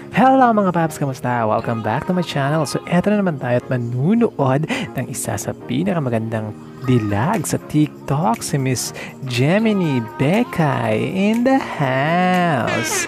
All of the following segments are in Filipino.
Hello mga paps, kamusta? Welcome back to my channel. So eto na naman tayo at manunood ng isa sa pinakamagandang dilag sa TikTok, si Miss Gemene Biccay in the house.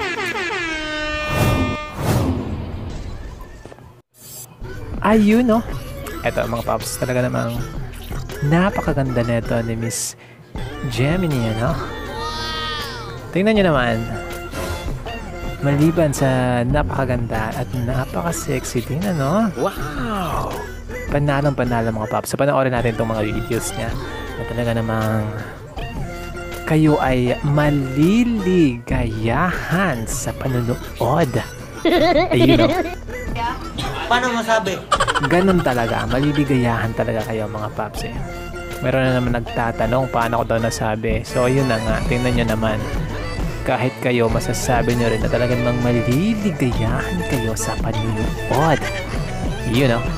Ayun no? Eto mga paps, talaga namang napakaganda nito ni Miss Gemene, ano? Tingnan nyo naman. Maliban sa napakaganda at napaka-sexy din, ano? Wow! Panalong-panalo mga paps. So, panoorin natin itong mga videos niya. Na talaga namang kayo ay maliligayahan sa panunood. Ayun, no? Paano masabi? Ganun talaga. Maliligayahan talaga kayo mga paps, eh. Meron na naman nagtatanong paano ko daw nasabi. So, yun na nga. Tingnan nyo naman. Kahit kayo, masasabi nyo rin na talagang maliligayahan kayo sa panunood. Yun, no?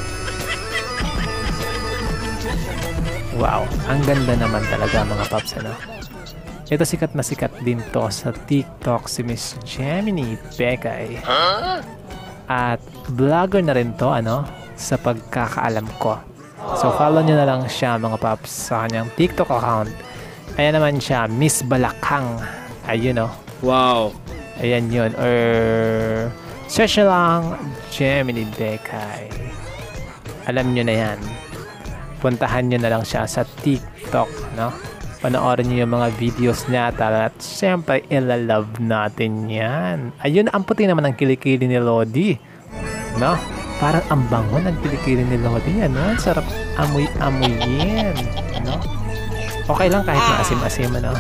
Wow, ang ganda naman talaga mga paps, ano? Ito sikat na sikat din to sa TikTok, si Miss Gemene Biccay. At vlogger na rin to, ano? Sa pagkakaalam ko. So, follow nyo na lang siya mga paps sa kanyang TikTok account. Ayan naman siya, Miss Balakang. Ayun, no? Wow. Ayan yun. Or search nyo lang Gemene Biccay. Alam nyo na yan. Puntahan nyo na lang siya sa TikTok, no? Panoorin nyo yung mga videos niya. At syempre, ilalove natin yan. Ayun, ang puti naman ang kilikili ni Lodi. No? Parang ang bango ng kilikili ni Lodi. Ano? Sarap amoy-amoyin. No? Okay lang kahit maasim-asim, ano?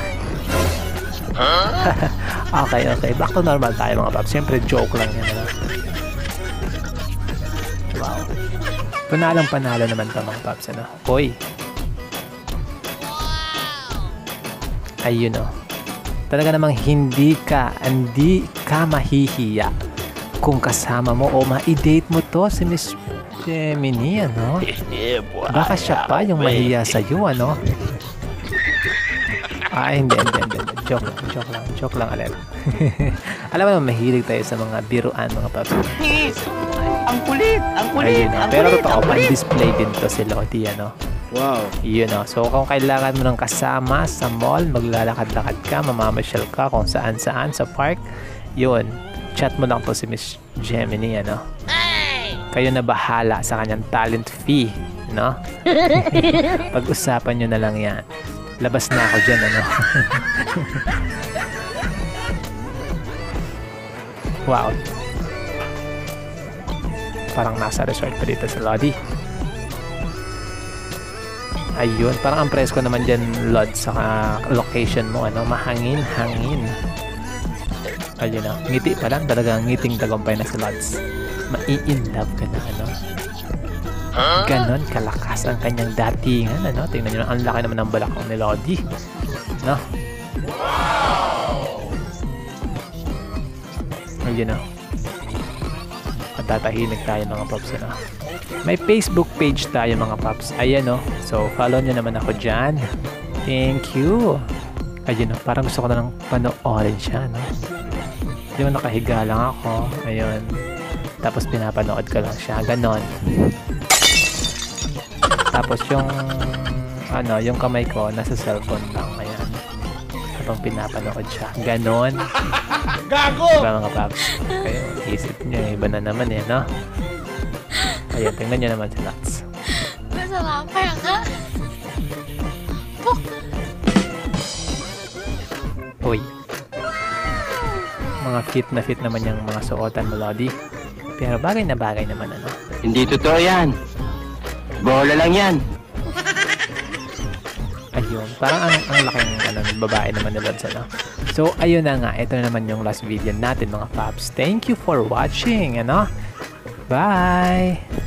Okay. Back to normal tayo mga paps. Siyempre, joke lang yan. Ano? Wow. Panalo naman ito mga paps. Ano? Hoy. Ayun o. Talaga namang hindi ka mahihiya kung kasama mo o ma-date mo to si Miss Gemene, ano? Baka siya pa yung mahiya sa'yo, ano? Hindi. Joke lang ulit. Alam mo naman, mahilig tayo sa mga biruan, mga paps. Ang kulit. Ayun, pero totoo, pan-display din to si Lodi, ano? Wow. Yun, no? So, kung kailangan mo ng kasama sa mall, maglalakad-lakad ka, mamamasyal ka kung saan-saan sa park, yun, chat mo lang to si Miss Gemene, ano? Kayo na bahala sa kanyang talent fee, no? Pag-usapan nyo na lang yan. Labas na ako dyan, ano? Wow. Parang nasa resort pa dito sa Lodi. Ayun, parang ang presko naman dyan, Lod, sa location mo, ano? Mahangin-hangin. Ayun na. Ngiti pa lang, talagang ngiting tagumpay na si Lods. Mai-in-love ka na, ano? Ganon kalakas ang kanyang datingan, ano? Tingnan nyo lang, ang laki naman ng balakang ni Lodi, no? Ayun na. Matatahimik tayo mga paps, ano? May Facebook page tayo mga paps. Ayan, no? So follow nyo naman ako dyan. Thank you. Ayun, no? Parang gusto ko na lang panoorin siya, no? Yung nakahiga lang ako. Ayun. Tapos pinapanood ko lang siya. Ganon. Tapos yung yung kamay ko nasa cellphone lang, ayan. Habang pinapanood siya. Ganon. Gago! Diba mga paps? Ayun, isip nyo, iba na naman eh, no? Ayun, tingnan nyo naman si Lats. Masama pa yan ka? Uy. Mga fit naman yung mga suotan mo, Lodi. Pero bagay na bagay naman, ano? Hindi totoo yan. Bola lang yan. Ayun, parang ang laking babae naman ni Lods, ano? So, ayun na nga. Ito na naman yung last video natin, mga paps. Thank you for watching, ano? Bye!